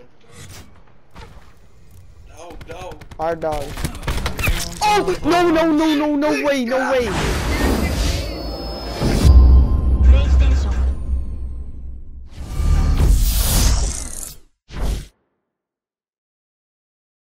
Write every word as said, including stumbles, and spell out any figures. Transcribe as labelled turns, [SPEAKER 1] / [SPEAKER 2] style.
[SPEAKER 1] No, no.
[SPEAKER 2] Our dog. Oh no no no no no way no way.